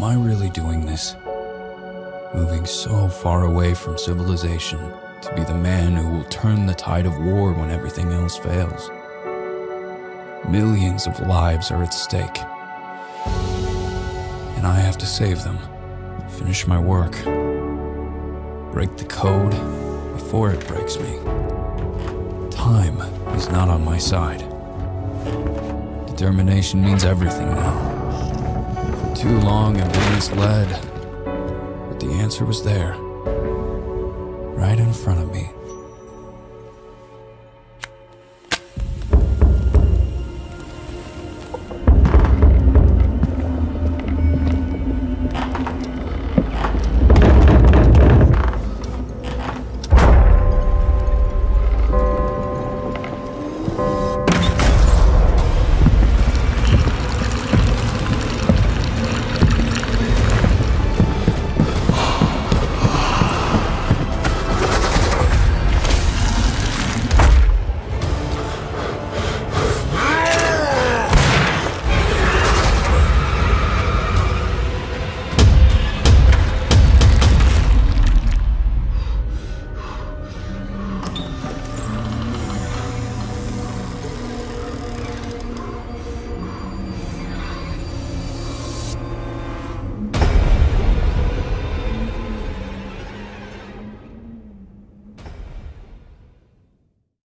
I really doing this? Moving so far away from civilization to be the man who will turn the tide of war when everything else fails. Millions of lives are at stake, and I have to save them, finish my work, break the code before it breaks me. Time is not on my side. Determination means everything now. For too long I've been misled, but the answer was there, right in front of me.